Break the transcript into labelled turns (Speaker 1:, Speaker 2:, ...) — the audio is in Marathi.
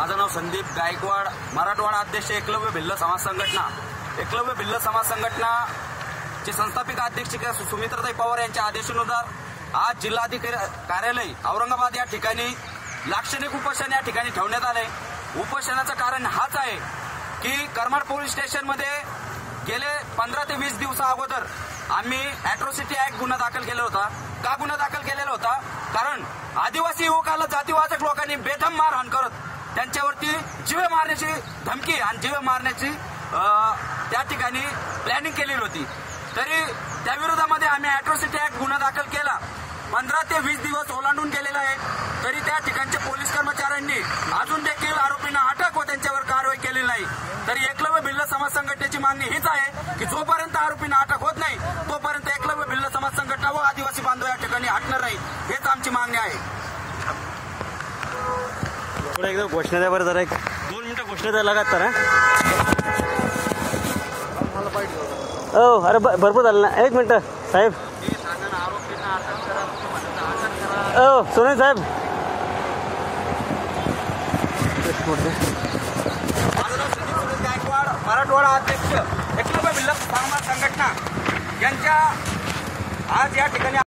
Speaker 1: माझं नाव संदीप गायकवाड, मराठवाडा अध्यक्ष एकलव्य भिल्ल समाज संघटना। एकलव्य भिल्ल समाज संघटना चे संस्थापिका अध्यक्षिका सुमित्राताई पवार यांच्या आदेशानुसार आज जिल्हाधिकारी कार्यालय औरंगाबाद या ठिकाणी लाक्षणिक उपोषण या ठिकाणी ठेवण्यात आले। उपोषणाचं कारण हाच आहे की करमाड पोलीस स्टेशन मध्ये गेले 15 ते 20 दिवसा अगोदर आम्ही अॅट्रॉसिटी ऍक्ट गुन्हा दाखल केला होता। का गुन्हा दाखल केलेला होता? कारण आदिवासी युवकाला जातीवाचक लोकांनी बेदम मारहाण करत त्यांच्यावरती जीवे मारण्याची धमकी आणि जीवे मारण्याची त्या ठिकाणी प्लॅनिंग केलेली होती। तरी त्या विरोधामध्ये आम्ही अॅट्रॉसिटी ऍक्ट गुन्हा दाखल केला। 15 ते 20 दिवस ओलांडून गेलेला आहे, तरी त्या ठिकाणच्या पोलीस कर्मचाऱ्यांनी अजून देखील आरोपींना अटक व त्यांच्यावर कारवाई केलेली नाही। तरी एकलव्य भिल्ल समाज संघटनेची मागणी हीच आहे की जोपर्यंत आरोपींना अटक होत नाही तोपर्यंत एकलव्य भिल्ल समाज संघटना व आदिवासी बांधव या ठिकाणी हटणार नाही, हेच आमची मागणी आहे।
Speaker 2: थोड़ा एकदम घोषणा द्या बरं, जरा 2 मिनिटं घोषणा द्या लगातार। अरे भरपूर झालं ना, 1 मिनिट साहेब। सोने साहेब,
Speaker 1: माझं नाव संदीप गायकवाड, मराठवाडा अध्यक्ष एकलव्य भिल्ल समाज संघटना यांच्या आज या ठिकाणी